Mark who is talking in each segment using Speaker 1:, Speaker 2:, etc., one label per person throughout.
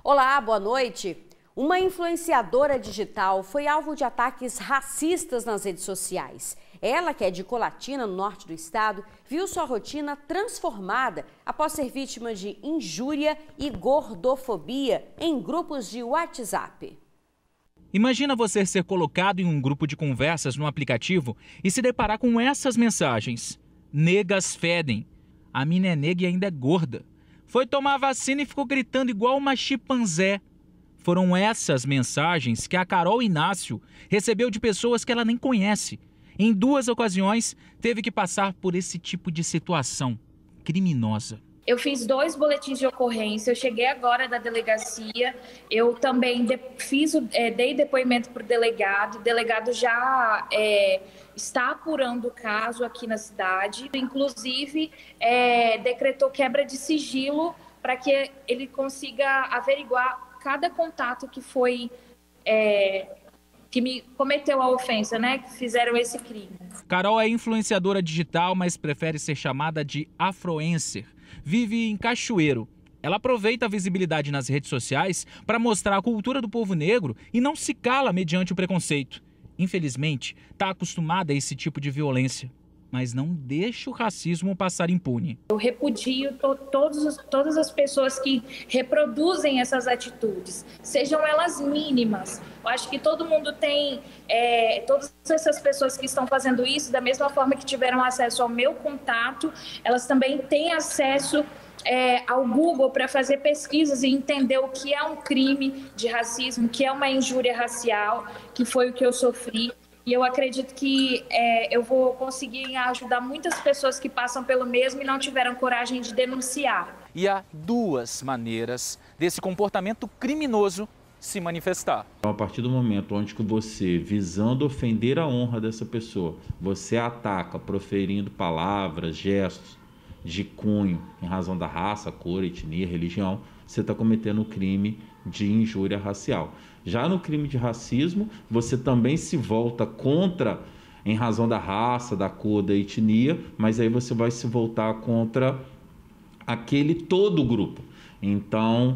Speaker 1: Olá, boa noite. Uma influenciadora digital foi alvo de ataques racistas nas redes sociais. Ela, que é de Colatina, no norte do estado, viu sua rotina transformada após ser vítima de injúria e gordofobia em grupos de WhatsApp.
Speaker 2: Imagina você ser colocado em um grupo de conversas no aplicativo e se deparar com essas mensagens. Negas fedem. A mina é nega e ainda é gorda. Foi tomar vacina e ficou gritando igual uma chimpanzé. Foram essas mensagens que a Carol Inácio recebeu de pessoas que ela nem conhece. Em 2 ocasiões, teve que passar por esse tipo de situação criminosa.
Speaker 3: Eu fiz 2 boletins de ocorrência, eu cheguei agora da delegacia, eu também dei depoimento para o delegado já está apurando o caso aqui na cidade, inclusive decretou quebra de sigilo para que ele consiga averiguar cada contato que foi... que me cometeu a ofensa, né? Que fizeram esse crime.
Speaker 2: Carol é influenciadora digital, mas prefere ser chamada de afroencer. Vive em Cachoeiro. Ela aproveita a visibilidade nas redes sociais para mostrar a cultura do povo negro e não se cala mediante o preconceito. Infelizmente, está acostumada a esse tipo de violência, mas não deixa o racismo passar impune. Eu
Speaker 3: repudio todas as pessoas que reproduzem essas atitudes, sejam elas mínimas. Eu acho que todo mundo tem, todas essas pessoas que estão fazendo isso, da mesma forma que tiveram acesso ao meu contato, elas também têm acesso ao Google para fazer pesquisas e entender o que é um crime de racismo, o que é uma injúria racial, que foi o que eu sofri. E eu acredito que eu vou conseguir ajudar muitas pessoas que passam pelo mesmo e não tiveram coragem de denunciar.
Speaker 2: E há 2 maneiras desse comportamento criminoso se manifestar.
Speaker 4: A partir do momento onde que você, visando ofender a honra dessa pessoa, você ataca proferindo palavras, gestos de cunho em razão da raça, cor, etnia, religião, você está cometendo o crime de injúria racial. Já no crime de racismo, você também se volta contra em razão da raça, da cor, da etnia, mas aí você vai se voltar contra aquele todo grupo. Então,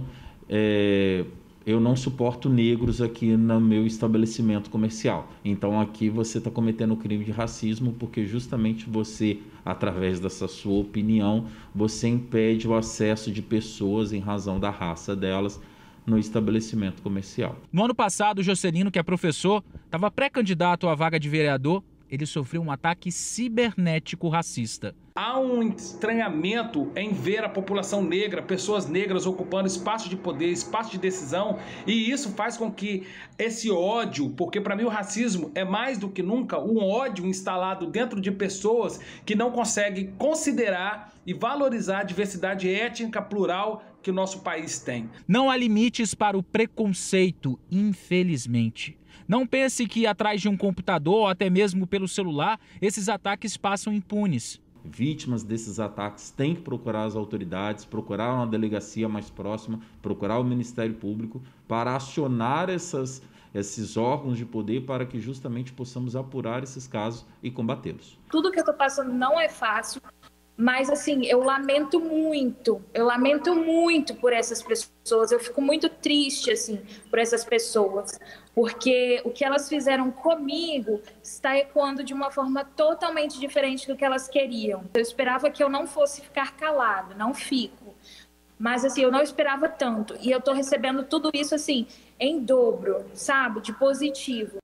Speaker 4: eu não suporto negros aqui no meu estabelecimento comercial. Então aqui você está cometendo o crime de racismo porque justamente você, através dessa sua opinião, você impede o acesso de pessoas em razão da raça delas no estabelecimento comercial.
Speaker 2: No ano passado, o Jocelino, que é professor, estava pré-candidato à vaga de vereador. Ele sofreu um ataque cibernético racista.
Speaker 5: Há um estranhamento em ver a população negra, pessoas negras ocupando espaço de poder, espaço de decisão, e isso faz com que esse ódio, porque para mim o racismo é mais do que nunca um ódio instalado dentro de pessoas que não conseguem considerar e valorizar a diversidade étnica plural que o nosso país tem.
Speaker 2: Não há limites para o preconceito, infelizmente. Não pense que atrás de um computador ou até mesmo pelo celular, esses ataques passam impunes.
Speaker 4: Vítimas desses ataques têm que procurar as autoridades, procurar uma delegacia mais próxima, procurar o Ministério Público para acionar esses órgãos de poder para que justamente possamos apurar esses casos e combatê-los.
Speaker 3: Tudo que eu estou passando não é fácil. Mas, assim, eu lamento muito por essas pessoas, eu fico muito triste, assim, por essas pessoas, porque o que elas fizeram comigo está ecoando de uma forma totalmente diferente do que elas queriam. Eu esperava que eu não fosse ficar calada, não fico, mas, assim, eu não esperava tanto, e eu estou recebendo tudo isso, assim, em dobro, sabe, de positivo.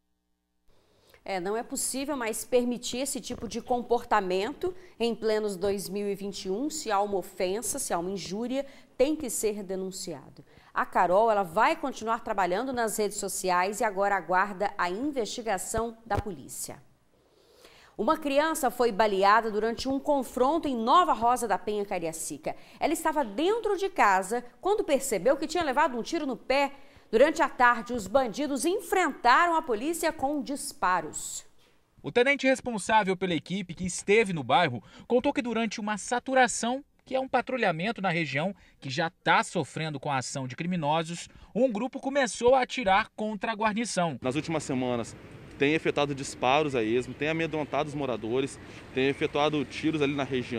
Speaker 1: Não é possível mais permitir esse tipo de comportamento em plenos 2021. Se há uma ofensa, se há uma injúria, tem que ser denunciado. A Carol, ela vai continuar trabalhando nas redes sociais e agora aguarda a investigação da polícia. Uma criança foi baleada durante um confronto em Nova Rosa da Penha, Cariacica. Ela estava dentro de casa quando percebeu que tinha levado um tiro no pé. Durante a tarde, os bandidos enfrentaram a polícia com disparos.
Speaker 2: O tenente responsável pela equipe que esteve no bairro contou que durante uma saturação, que é um patrulhamento na região que já está sofrendo com a ação de criminosos, um grupo começou a atirar contra a guarnição.
Speaker 6: Nas últimas semanas, tem efetuado disparos a esmo, tem amedrontado os moradores, tem efetuado tiros ali na região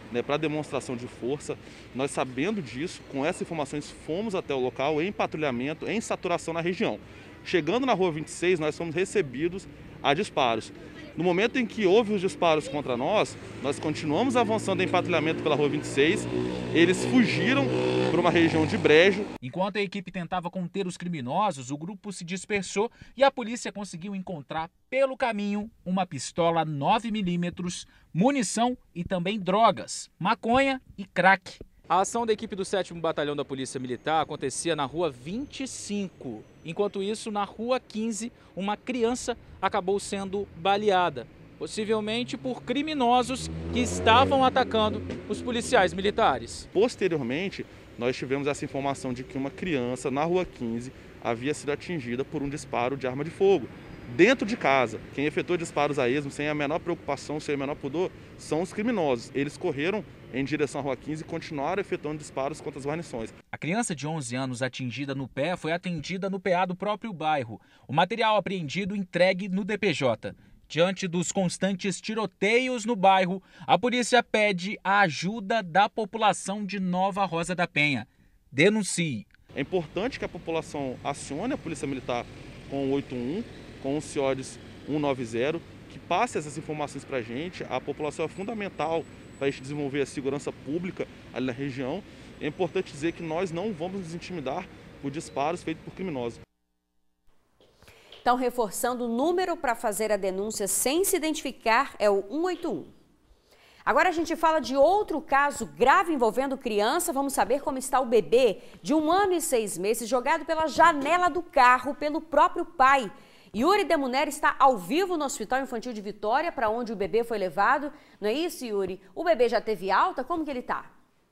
Speaker 6: né, para demonstração de força. Nós, sabendo disso, com essas informações, fomos até o local em patrulhamento, em saturação na região. Chegando na Rua 26, nós fomos recebidos a disparos. No momento em que houve os disparos contra nós continuamos avançando em patrulhamento pela Rua 26. Eles fugiram para uma região de brejo.
Speaker 2: Enquanto a equipe tentava conter os criminosos, o grupo se dispersou e a polícia conseguiu encontrar pelo caminho uma pistola 9mm, munição e também drogas, maconha e crack. A ação da equipe do 7º Batalhão da Polícia Militar acontecia na Rua 25. Enquanto isso, na Rua 15, uma criança acabou sendo baleada, possivelmente por criminosos que estavam atacando os policiais militares.
Speaker 6: Posteriormente, nós tivemos essa informação de que uma criança na Rua 15 havia sido atingida por um disparo de arma de fogo dentro de casa. Quem efetuou disparos a esmo, sem a menor preocupação, sem o menor pudor, são os criminosos. Eles correram em direção à Rua 15 e continuaram efetuando disparos contra as guarnições.
Speaker 2: A criança de 11 anos atingida no pé foi atendida no PA do próprio bairro. O material apreendido entregue no DPJ. Diante dos constantes tiroteios no bairro, a polícia pede a ajuda da população de Nova Rosa da Penha. Denuncie.
Speaker 6: É importante que a população acione a Polícia Militar com o 81, com o CIODES 190, que passe essas informações para a gente. A população é fundamental para a gente desenvolver a segurança pública ali na região. É importante dizer que nós não vamos nos intimidar por disparos feitos por criminosos.
Speaker 1: Então, reforçando, o número para fazer a denúncia sem se identificar é o 181. Agora a gente fala de outro caso grave envolvendo criança. Vamos saber como está o bebê de 1 ano e 6 meses jogado pela janela do carro pelo próprio pai. Yuri Demuner está ao vivo no Hospital Infantil de Vitória, para onde o bebê foi levado. Não é isso, Yuri? O bebê já teve alta? Como que ele está?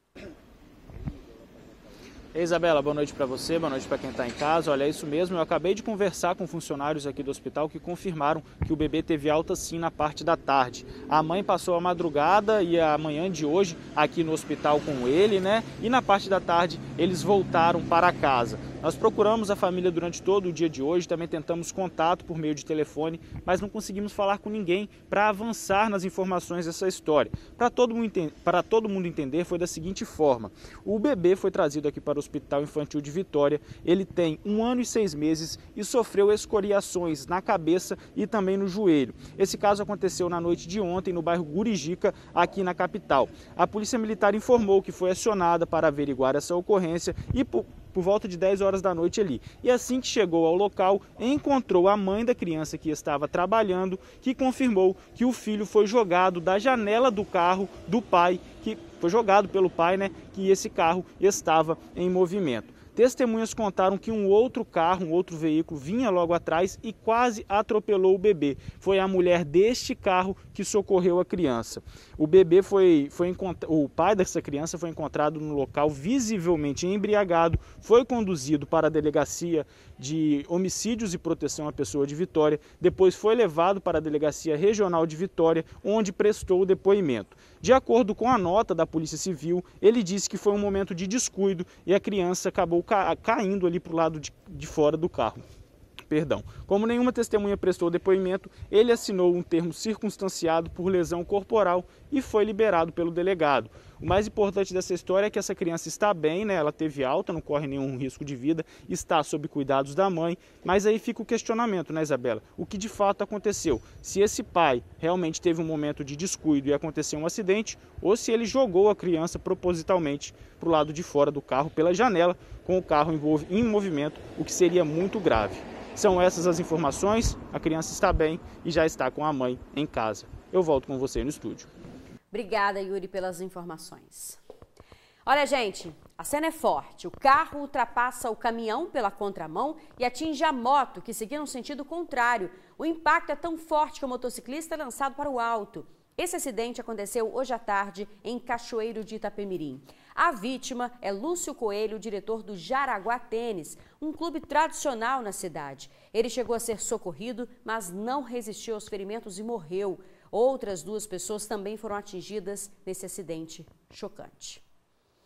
Speaker 7: Isabela, boa noite para você, boa noite para quem está em casa. Olha, é isso mesmo, eu acabei de conversar com funcionários aqui do hospital que confirmaram que o bebê teve alta sim na parte da tarde. A mãe passou a madrugada e a manhã de hoje aqui no hospital com ele, né? E na parte da tarde eles voltaram para casa. Nós procuramos a família durante todo o dia de hoje, também tentamos contato por meio de telefone, mas não conseguimos falar com ninguém para avançar nas informações dessa história. Para todo mundo entender, foi da seguinte forma: o bebê foi trazido aqui para o Hospital Infantil de Vitória, ele tem 1 ano e 6 meses e sofreu escoriações na cabeça e também no joelho. Esse caso aconteceu na noite de ontem no bairro Gurijica, aqui na capital. A Polícia Militar informou que foi acionada para averiguar essa ocorrência e por volta de 10 horas da noite ali. E assim que chegou ao local, encontrou a mãe da criança que estava trabalhando, que confirmou que o filho foi jogado da janela do carro do pai, que foi jogado pelo pai, né, que esse carro estava em movimento. Testemunhas contaram que um outro carro, um outro veículo, vinha logo atrás e quase atropelou o bebê. Foi a mulher deste carro que socorreu a criança. O bebê o pai dessa criança foi encontrado no local visivelmente embriagado, foi conduzido para a delegacia de homicídios e proteção à pessoa de Vitória, depois foi levado para a delegacia regional de Vitória, onde prestou o depoimento. De acordo com a nota da Polícia Civil, ele disse que foi um momento de descuido e a criança acabou caindo ali para o lado de fora do carro. Como nenhuma testemunha prestou depoimento, ele assinou um termo circunstanciado por lesão corporal e foi liberado pelo delegado. O mais importante dessa história é que essa criança está bem, né? Ela teve alta, não corre nenhum risco de vida, está sob cuidados da mãe, mas aí fica o questionamento, né, Isabela? O que de fato aconteceu? Se esse pai realmente teve um momento de descuido e aconteceu um acidente, ou se ele jogou a criança propositalmente para o lado de fora do carro, pela janela, com o carro em movimento, o que seria muito grave. São essas as informações, a criança está bem e já está com a mãe em casa. Eu volto com você no estúdio.
Speaker 1: Obrigada, Yuri, pelas informações. Olha, gente, a cena é forte. O carro ultrapassa o caminhão pela contramão e atinge a moto, que seguia no sentido contrário. O impacto é tão forte que o motociclista é lançado para o alto. Esse acidente aconteceu hoje à tarde em Cachoeiro de Itapemirim. A vítima é Lúcio Coelho, diretor do Jaraguá Tênis, um clube tradicional na cidade. Ele chegou a ser socorrido, mas não resistiu aos ferimentos e morreu. Outras 2 pessoas também foram atingidas nesse acidente chocante.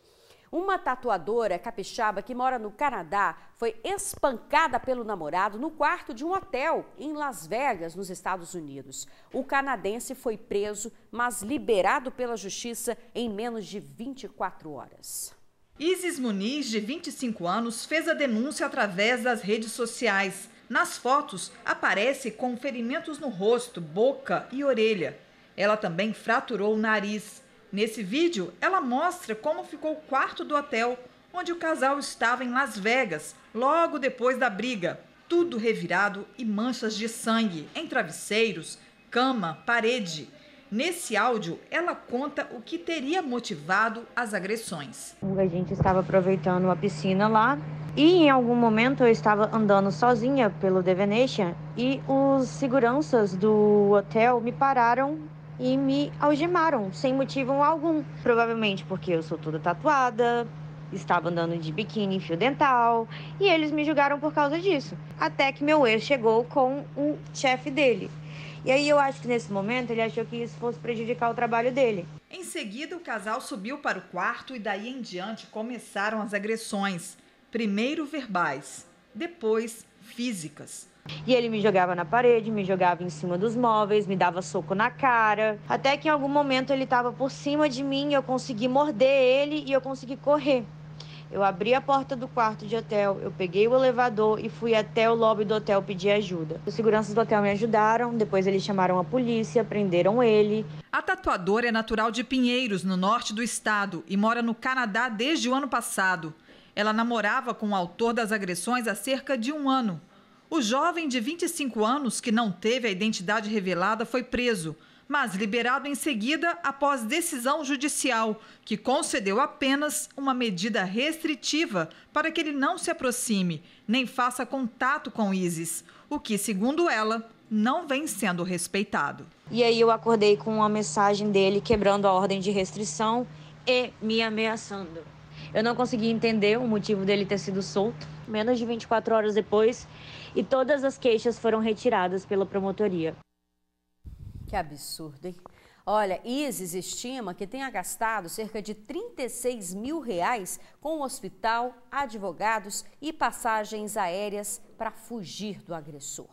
Speaker 1: Uma tatuadora capixaba que mora no Canadá foi espancada pelo namorado no quarto de um hotel em Las Vegas, nos Estados Unidos. O canadense foi preso, mas liberado pela justiça em menos de 24 horas.
Speaker 8: Isis Muniz, de 25 anos, fez a denúncia através das redes sociais. Nas fotos, aparece com ferimentos no rosto, boca e orelha. Ela também fraturou o nariz. Nesse vídeo, ela mostra como ficou o quarto do hotel, onde o casal estava em Las Vegas, logo depois da briga. Tudo revirado e manchas de sangue em travesseiros, cama, parede. Nesse áudio, ela conta o que teria motivado as agressões.
Speaker 9: A gente estava aproveitando a piscina lá e em algum momento eu estava andando sozinha pelo The Venetian e os seguranças do hotel me pararam e me algemaram, sem motivo algum. Provavelmente porque eu sou toda tatuada, estava andando de biquíni, fio dental, e eles me julgaram por causa disso. Até que meu ex chegou com o chefe dele. E aí eu acho que nesse momento ele achou que isso fosse prejudicar o trabalho dele.
Speaker 8: Em seguida, o casal subiu para o quarto e daí em diante começaram as agressões. Primeiro verbais, depois físicas.
Speaker 9: E ele me jogava na parede, me jogava em cima dos móveis, me dava soco na cara. Até que em algum momento ele estava por cima de mim, eu consegui morder ele e eu consegui correr. Eu abri a porta do quarto de hotel, eu peguei o elevador e fui até o lobby do hotel pedir ajuda. Os seguranças do hotel me ajudaram, depois eles chamaram a polícia, prenderam ele.
Speaker 8: A tatuadora é natural de Pinheiros, no norte do estado, e mora no Canadá desde o ano passado. Ela namorava com o autor das agressões há cerca de um ano. O jovem de 25 anos, que não teve a identidade revelada, foi preso, mas liberado em seguida após decisão judicial, que concedeu apenas uma medida restritiva para que ele não se aproxime, nem faça contato com Isis, o que, segundo ela, não vem sendo respeitado.
Speaker 9: E aí eu acordei com uma mensagem dele quebrando a ordem de restrição e me ameaçando. Eu não consegui entender o motivo dele ter sido solto, menos de 24 horas depois, e todas as queixas foram retiradas pela promotoria.
Speaker 1: Que absurdo, hein? Olha, Isis estima que tenha gastado cerca de R$36 mil com o hospital, advogados e passagens aéreas para fugir do agressor.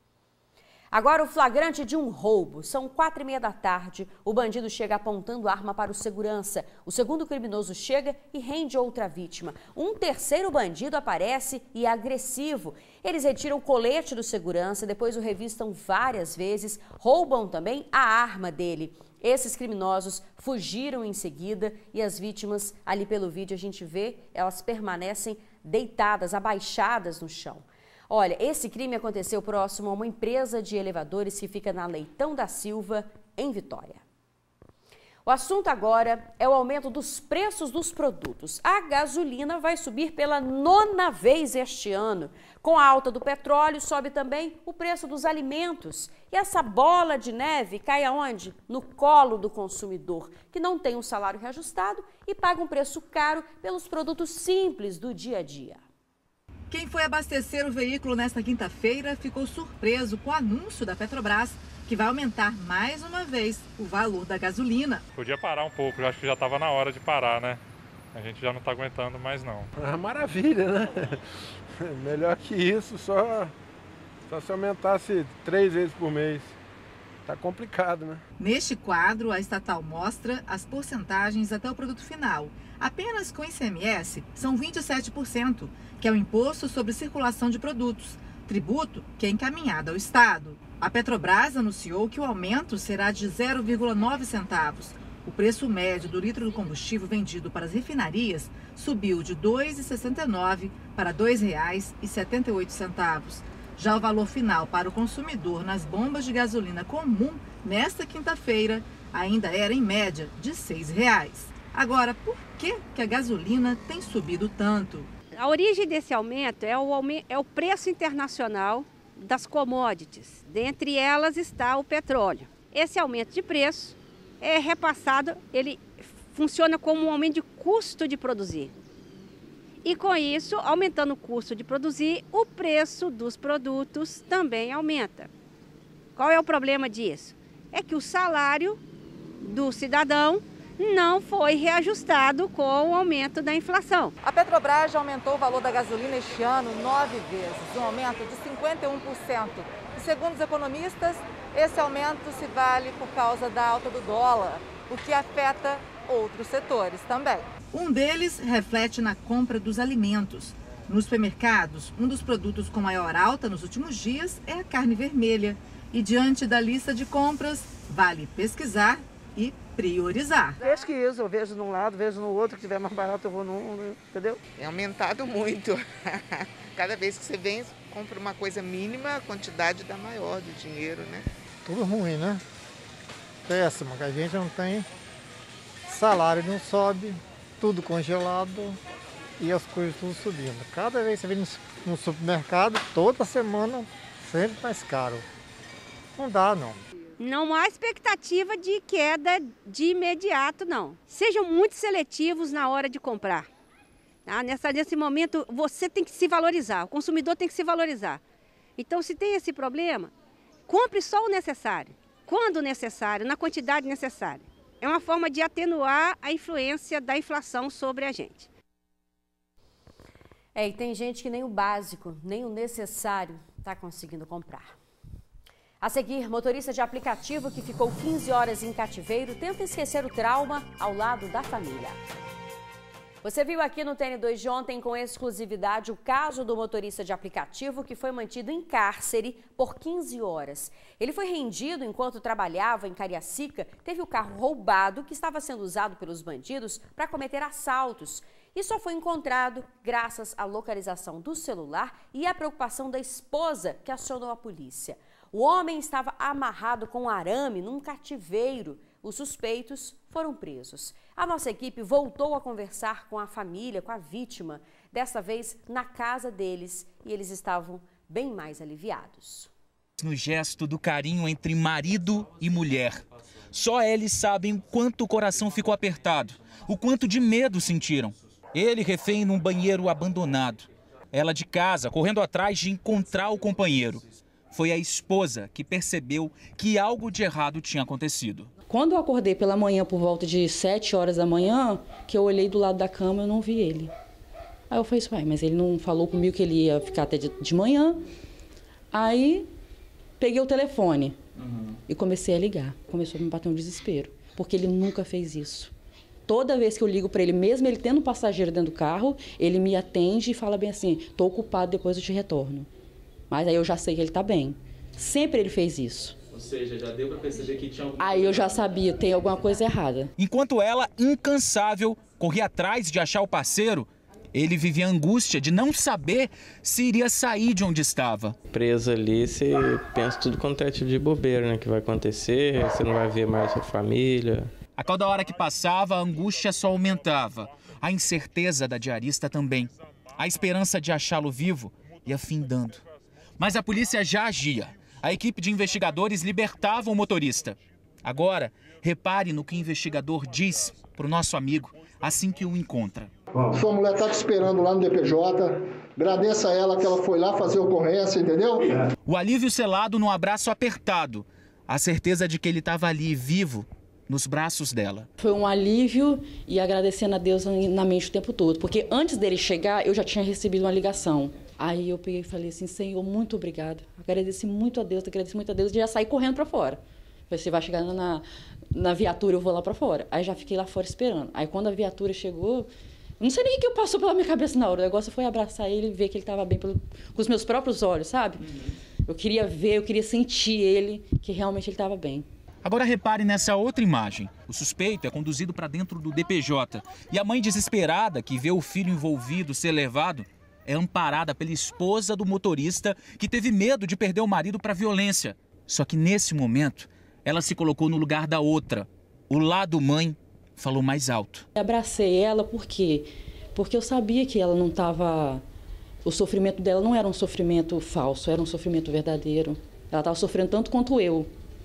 Speaker 1: Agora o flagrante de um roubo. São 4h30 da tarde. O bandido chega apontando arma para o segurança. O segundo criminoso chega e rende outra vítima. Um terceiro bandido aparece e é agressivo. Eles retiram o colete do segurança, depois o revistam várias vezes, roubam também a arma dele. Esses criminosos fugiram em seguida e as vítimas, ali pelo vídeo a gente vê, elas permanecem deitadas, abaixadas no chão. Olha, esse crime aconteceu próximo a uma empresa de elevadores que fica na Leitão da Silva, em Vitória. O assunto agora é o aumento dos preços dos produtos. A gasolina vai subir pela 9ª vez este ano. Com a alta do petróleo, sobe também o preço dos alimentos. E essa bola de neve cai aonde? No colo do consumidor, que não tem um salário reajustado e paga um preço caro pelos produtos simples do dia a dia.
Speaker 8: Quem foi abastecer o veículo nesta quinta-feira ficou surpreso com o anúncio da Petrobras, que vai aumentar mais uma vez o valor da gasolina.
Speaker 10: Podia parar um pouco, eu acho que já estava na hora de parar, né? A gente já não está aguentando mais não.
Speaker 11: Maravilha, né? Melhor que isso, só se aumentasse 3 vezes por mês. Tá complicado, né?
Speaker 8: Neste quadro, a estatal mostra as porcentagens até o produto final. Apenas com ICMS são 27%, que é o Imposto sobre Circulação de Produtos, tributo que é encaminhado ao Estado. A Petrobras anunciou que o aumento será de 0,9 centavos. O preço médio do litro do combustível vendido para as refinarias subiu de R$ 2,69 para R$ 2,78. Já o valor final para o consumidor nas bombas de gasolina comum, nesta quinta-feira, ainda era em média de R$ 6,00. Agora, por que a gasolina tem subido tanto?
Speaker 12: A origem desse aumento é o preço internacional das commodities. Dentre elas está o petróleo. Esse aumento de preço é repassado, ele funciona como um aumento de custo de produzir. E com isso, aumentando o custo de produzir, o preço dos produtos também aumenta. Qual é o problema disso? É que o salário do cidadão não foi reajustado com o aumento da inflação.
Speaker 8: A Petrobras já aumentou o valor da gasolina este ano 9 vezes, um aumento de 51%. E segundo os economistas, esse aumento se vale por causa da alta do dólar, o que afeta outros setores também. Um deles reflete na compra dos alimentos. Nos supermercados, um dos produtos com maior alta nos últimos dias é a carne vermelha. E diante da lista de compras, vale pesquisar e priorizar.
Speaker 13: Pesquiso, eu vejo num lado, vejo no outro, que tiver mais barato eu vou num, entendeu?
Speaker 14: É aumentado muito. Cada vez que você vem, compra uma coisa mínima, a quantidade dá maior do dinheiro, né?
Speaker 15: Tudo ruim, né? Péssimo, que a gente não tem salário, não sobe, tudo congelado e as coisas tudo subindo. Cada vez que você vem no supermercado, toda semana, sempre mais caro. Não dá, não.
Speaker 12: Não há expectativa de queda de imediato, não. Sejam muito seletivos na hora de comprar. Tá? Nesse momento, você tem que se valorizar, o consumidor tem que se valorizar. Então, se tem esse problema, compre só o necessário. Quando necessário, na quantidade necessária. É uma forma de atenuar a influência da inflação sobre a gente.
Speaker 1: E tem gente que nem o básico, nem o necessário está conseguindo comprar. A seguir, motorista de aplicativo que ficou 15 horas em cativeiro tenta esquecer o trauma ao lado da família. Você viu aqui no TN2 de ontem com exclusividade o caso do motorista de aplicativo que foi mantido em cárcere por 15 horas. Ele foi rendido enquanto trabalhava em Cariacica, teve o carro roubado que estava sendo usado pelos bandidos para cometer assaltos. E só foi encontrado graças à localização do celular e à preocupação da esposa que acionou a polícia. O homem estava amarrado com arame num cativeiro. Os suspeitos foram presos. A nossa equipe voltou a conversar com a família, com a vítima, dessa vez na casa deles, e eles estavam bem mais aliviados.
Speaker 2: No gesto do carinho entre marido e mulher. Só eles sabem o quanto o coração ficou apertado, o quanto de medo sentiram. Ele refém num banheiro abandonado. Ela de casa, correndo atrás de encontrar o companheiro. Foi a esposa que percebeu que algo de errado tinha acontecido.
Speaker 16: Quando eu acordei pela manhã, por volta de 7 horas da manhã, que eu olhei do lado da cama, eu não vi ele. Aí eu falei assim, mas ele não falou comigo que ele ia ficar até de manhã. Aí peguei o telefone e comecei a ligar. Começou a me bater um desespero, porque ele nunca fez isso. Toda vez que eu ligo para ele, mesmo ele tendo um passageiro dentro do carro, ele me atende e fala bem assim, estou ocupado, depois eu te retorno. Mas aí eu já sei que ele está bem. Sempre ele fez isso.
Speaker 2: Ou seja, já deu para perceber que tinha alguma
Speaker 16: coisa. Aí eu já sabia, tem alguma coisa errada.
Speaker 2: Enquanto ela, incansável, corria atrás de achar o parceiro, ele vivia a angústia de não saber se iria sair de onde estava.
Speaker 17: Preso ali, você pensa tudo quanto é tipo de bobeira, né? Que vai acontecer, você não vai ver mais sua família.
Speaker 2: A cada hora que passava, a angústia só aumentava. A incerteza da diarista também. A esperança de achá-lo vivo ia findando. Mas a polícia já agia. A equipe de investigadores libertava o motorista. Agora, repare no que o investigador diz para o nosso amigo assim que o encontra.
Speaker 18: Sua mulher está te esperando lá no DPJ. Agradeça a ela que ela foi lá fazer ocorrência, entendeu?
Speaker 2: O alívio selado num abraço apertado. A certeza de que ele estava ali, vivo, nos braços dela.
Speaker 16: Foi um alívio e agradecendo a Deus na mente o tempo todo. Porque antes dele chegar, eu já tinha recebido uma ligação. Aí eu peguei e falei assim, Senhor, muito obrigada. Agradeci muito a Deus e já saí correndo para fora. Você vai chegar na viatura, eu vou lá para fora. Aí já fiquei lá fora esperando. Aí quando a viatura chegou, não sei nem o que passou pela minha cabeça na hora. O negócio foi abraçar ele e ver que ele estava bem com os meus próprios olhos, sabe? Eu queria ver, eu queria sentir ele, que realmente ele estava bem.
Speaker 2: Agora repare nessa outra imagem. O suspeito é conduzido para dentro do DPJ. E a mãe desesperada, que vê o filho envolvido ser levado, é amparada pela esposa do motorista que teve medo de perder o marido para violência. Só que nesse momento, ela se colocou no lugar da outra. O lado mãe falou mais alto.
Speaker 16: Eu abracei ela por quê? Porque eu sabia que ela não estava... O sofrimento dela não era um sofrimento falso, era um sofrimento verdadeiro. Ela estava sofrendo tanto quanto eu.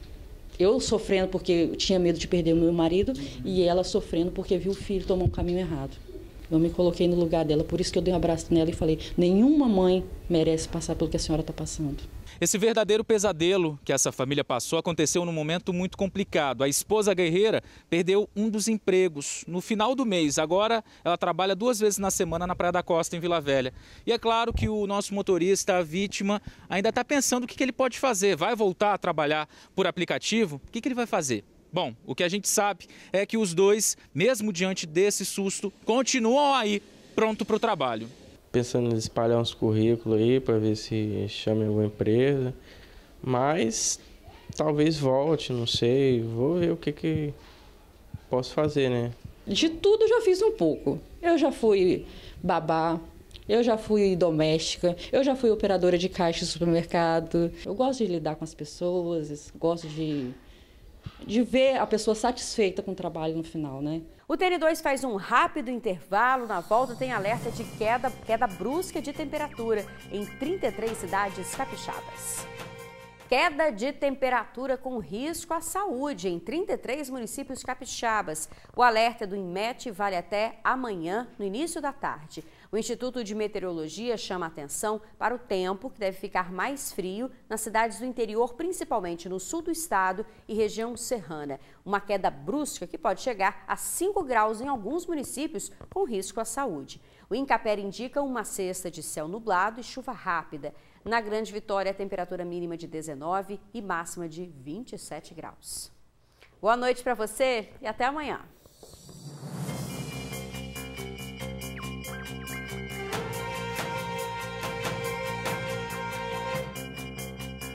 Speaker 16: Eu sofrendo porque eu tinha medo de perder o meu marido e ela sofrendo porque viu o filho tomar um caminho errado. Eu me coloquei no lugar dela, por isso que eu dei um abraço nela e falei, nenhuma mãe merece passar pelo que a senhora está passando.
Speaker 2: Esse verdadeiro pesadelo que essa família passou aconteceu num momento muito complicado. A esposa guerreira perdeu um dos empregos no final do mês. Agora ela trabalha 2 vezes na semana na Praia da Costa, em Vila Velha. E é claro que o nosso motorista, a vítima, ainda está pensando o que ele pode fazer. Vai voltar a trabalhar por aplicativo? O que ele vai fazer? Bom, o que a gente sabe é que os dois, mesmo diante desse susto, continuam aí, pronto para o trabalho.
Speaker 17: Pensando em espalhar uns currículos aí para ver se chama alguma empresa, mas talvez volte, não sei, vou ver o que posso fazer, né?
Speaker 16: De tudo eu já fiz um pouco. Eu já fui babá, eu já fui doméstica, eu já fui operadora de caixa de supermercado. Eu gosto de lidar com as pessoas, gosto de ver a pessoa satisfeita com o trabalho no final, né?
Speaker 1: O TN2 faz um rápido intervalo. Na volta tem alerta de queda brusca de temperatura em 33 cidades capixabas. Queda de temperatura com risco à saúde em 33 municípios capixabas. O alerta do INMET vale até amanhã, no início da tarde. O Instituto de Meteorologia chama a atenção para o tempo, que deve ficar mais frio nas cidades do interior, principalmente no sul do estado e região serrana. Uma queda brusca que pode chegar a 5 graus em alguns municípios, com risco à saúde. O INCAPER indica uma sexta de céu nublado e chuva rápida. Na Grande Vitória, a temperatura mínima de 19 e máxima de 27 graus. Boa noite para você e até amanhã.